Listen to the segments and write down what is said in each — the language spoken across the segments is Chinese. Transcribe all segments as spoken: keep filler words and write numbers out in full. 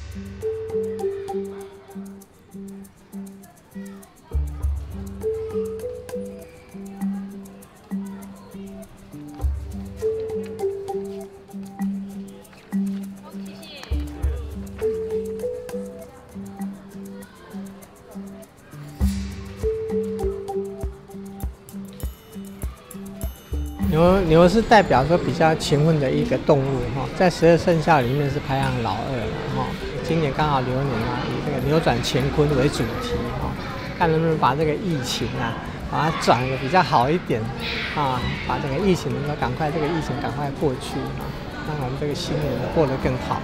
牛牛是代表说比较勤奋的一个动物哈，在十二生肖里面是排行老二了哈。今年刚好流年啊，以这个扭转乾坤为主题哈，看能不能把这个疫情啊，把它转的比较好一点啊，把这个疫情能够赶快这个疫情赶快过去啊，让我们这个新年过得更好。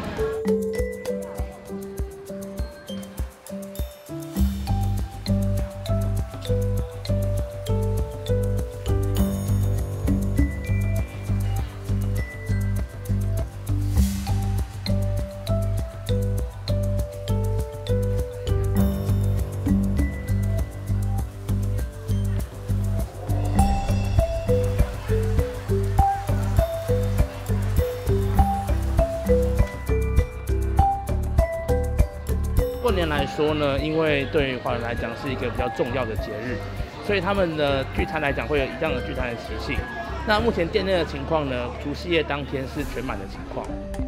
过年来说呢，因为对于华人来讲是一个比较重要的节日，所以他们的聚餐来讲会有一样的聚餐的习性。那目前店内的情况呢，除夕夜当天是全满的情况。